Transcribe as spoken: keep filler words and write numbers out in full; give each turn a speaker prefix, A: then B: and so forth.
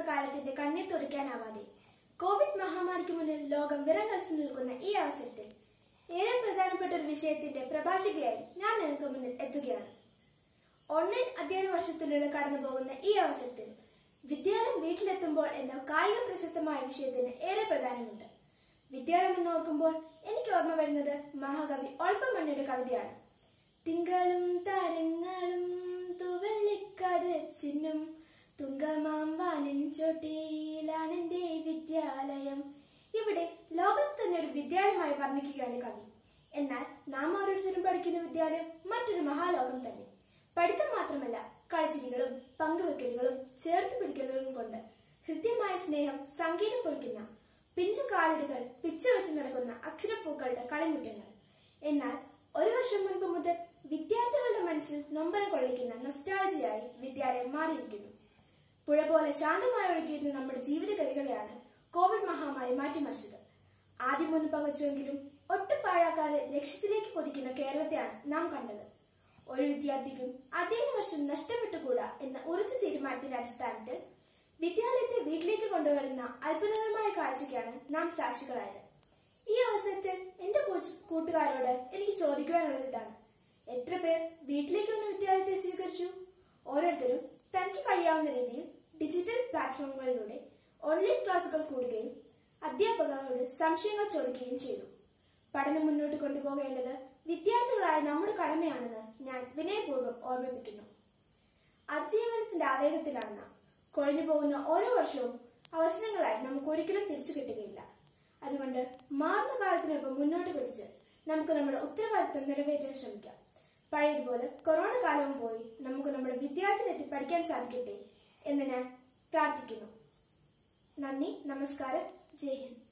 A: കാലത്തിന്റെ കണ്ണീർ തുടയ്ക്കാനാവാതെ കോവിഡ് മഹാമാരിക്ക് മുന്നിൽ ലോകം വിറങ്ങലിച്ചു നിൽക്കുന്ന ഈ അവസരത്തിൽ ഏറെ പ്രധാനപ്പെട്ട ഒരു വിഷയത്തിന്റെ പ്രഭാഷകയായി ഞാൻ നിങ്ങൾക്ക് മുന്നിൽ എത്തുകയാണ്. ഓൺലൈൻ അധ്യയന വർഷത്തിലൂടെ കടന്നുപോകുന്ന ഈ അവസരത്തിൽ വിദ്യാലയം വീട്ടിലെത്തുമ്പോൾ എന്ന കായിക പ്രസക്തമായ വിഷയത്തിന് ഏറെ പ്രാധാന്യമുണ്ട്. വിദ്യാലയം എന്നോർക്കുമ്പോൾ എനിക്ക് ഓർമ്മ വരുന്നത് മഹാകവി ഓൾപ്പമണ്ണിയുടെ കവിതയാണ്. തിങ്കളും താരങ്ങളും തുവള്ളിക്കതിർ ചിന്നും തുങ്കമാം വാനിൻ ചോട്ടിയിലാണെന്റെ വിദ്യാലയം. ഇവിടെ ലോകത്ത് തന്നെ ഒരു വിദ്യാലയമായി വർണ്ണിക്കുകയാണ് കവി. എന്നാൽ നാം ഓരോരുത്തരും പഠിക്കുന്ന വിദ്യാലയം മറ്റൊരു മഹാലോകം തന്നെ. പഠിത്തം മാത്രമല്ല, കളിച്ചിരികളും പങ്കുവെക്കലുകളും ചേർത്ത് പിടിക്കലുകളും കൊണ്ട് ഹൃദ്യമായ സ്നേഹം സംഗീതം പൊഴിക്കുന്ന പിഞ്ചു കാലടികൾ പിച്ചവെച്ച് നടക്കുന്ന അക്ഷരപ്പൂക്കളുടെ കളിമുറ്റങ്ങൾ. എന്നാൽ ഒരു വർഷം മുൻപ് മുതൽ വിദ്യാർത്ഥികളുടെ മനസ്സിൽ നൊമ്പരം കൊള്ളിക്കുന്ന നൊസ്റ്റാൾജിയായി വിദ്യാലയം മാറിയിരിക്കുന്നു. പുഴ പോലെ ശാന്തമായി ഒഴുകിയിരുന്ന നമ്മുടെ ജീവിതഗതികളെയാണ് കോവിഡ് മഹാമാരി മാറ്റിമറിച്ചത്. ആദ്യം ഒന്ന് പകച്ചുവെങ്കിലും ഒട്ടും പാഴാക്കാതെ ലക്ഷ്യത്തിലേക്ക് കൊതിക്കുന്ന കേരളത്തെയാണ് നാം കണ്ടത്. ഒരു വിദ്യാർത്ഥിക്കും അധ്യയന വർഷം നഷ്ടപ്പെട്ടുകൂടാ എന്ന ഉറച്ച തീരുമാനത്തിന്റെ അടിസ്ഥാനത്തിൽ വിദ്യാലയത്തെ വീട്ടിലേക്ക് കൊണ്ടുവരുന്ന അത്ഭുതകരമായ കാഴ്ചയ്ക്കാണ് നാം സാക്ഷികളായത്. ഈ അവസരത്തിൽ എന്റെ കൂട്ടുകാരോട് എനിക്ക് ചോദിക്കുവാനുള്ളത് ഇതാണ്: എത്ര പേർ വീട്ടിലേക്ക് വന്ന വിദ്യാലയത്തെ സ്വീകരിച്ചു? ഓരോരുത്തരും തനിക്ക് കഴിയാവുന്ന രീതിയിൽ ഡിജിറ്റൽ പ്ലാറ്റ്ഫോമുകളിലൂടെ ഓൺലൈൻ ക്ലാസുകൾ കൂടുകയും അധ്യാപകരോട് സംശയങ്ങൾ ചോദിക്കുകയും ചെയ്തു. പഠനം മുന്നോട്ട് കൊണ്ടുപോകേണ്ടത് വിദ്യാർത്ഥികളായ നമ്മുടെ കടമയാണെന്ന് ഞാൻ വിനയപൂർവ്വം ഓർമ്മിപ്പിക്കുന്നു. അതിജീവനത്തിന്റെ ആവേഗത്തിലാണ് നാം. കൊഴിഞ്ഞു പോകുന്ന ഓരോ വർഷവും അവസരങ്ങളായി നമുക്ക് ഒരിക്കലും തിരിച്ചു കിട്ടുകയില്ല. അതുകൊണ്ട് മാറുന്ന കാലത്തിനൊപ്പം മുന്നോട്ട് കുറിച്ച് നമുക്ക് നമ്മുടെ ഉത്തരവാദിത്വം നിറവേറ്റാൻ ശ്രമിക്കാം. പഴയതുപോലെ കൊറോണ കാലവും പോയി നമുക്ക് നമ്മുടെ വിദ്യാർത്ഥിയിലെത്തി പഠിക്കാൻ സാധിക്കട്ടെ എന്ന് ഞാൻ പ്രാർത്ഥിക്കുന്നു. നന്ദി, നമസ്കാരം, ജയ് ഹിന്ദ്.